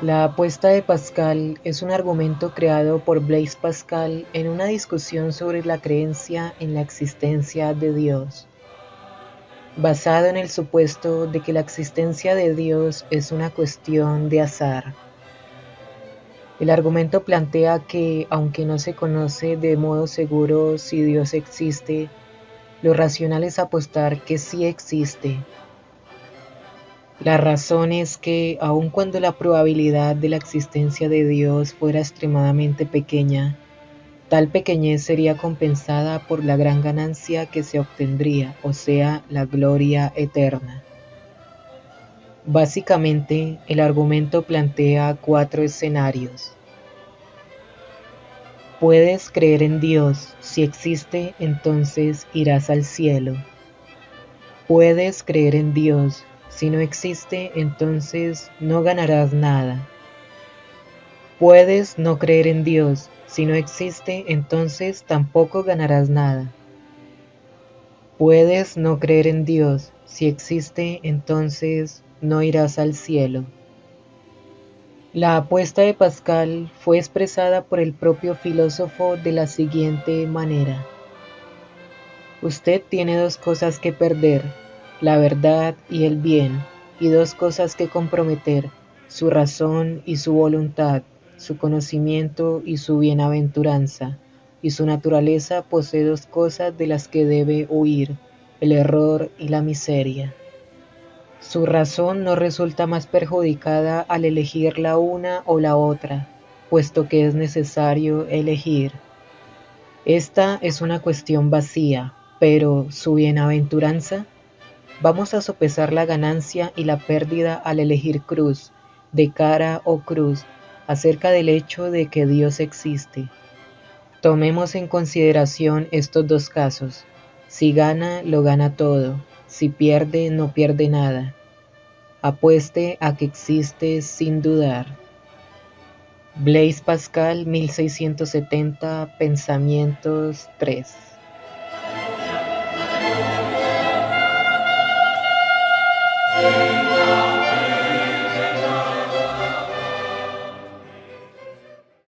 La apuesta de Pascal es un argumento creado por Blaise Pascal en una discusión sobre la creencia en la existencia de Dios, basado en el supuesto de que la existencia de Dios es una cuestión de azar. El argumento plantea que, aunque no se conoce de modo seguro si Dios existe, lo racional es apostar que sí existe. La razón es que, aun cuando la probabilidad de la existencia de Dios fuera extremadamente pequeña, tal pequeñez sería compensada por la gran ganancia que se obtendría, o sea, la gloria eterna. Básicamente, el argumento plantea cuatro escenarios. Puedes creer en Dios, si existe, entonces irás al cielo. Puedes creer en Dios, si no existe, entonces no ganarás nada. Puedes no creer en Dios, si no existe, entonces tampoco ganarás nada. Puedes no creer en Dios, si existe, entonces no irás al cielo. La apuesta de Pascal fue expresada por el propio filósofo de la siguiente manera: usted tiene dos cosas que perder, la verdad y el bien, y dos cosas que comprometer, su razón y su voluntad, su conocimiento y su bienaventuranza, y su naturaleza posee dos cosas de las que debe huir, el error y la miseria. Su razón no resulta más perjudicada al elegir la una o la otra, puesto que es necesario elegir. Esta es una cuestión vacía, pero ¿su bienaventuranza? Vamos a sopesar la ganancia y la pérdida al elegir cruz, de cara o cruz, acerca del hecho de que Dios existe. Tomemos en consideración estos dos casos. Si gana, lo gana todo. Si pierde, no pierde nada. Apueste a que existe sin dudar. Blaise Pascal, 1670, Pensamientos 3.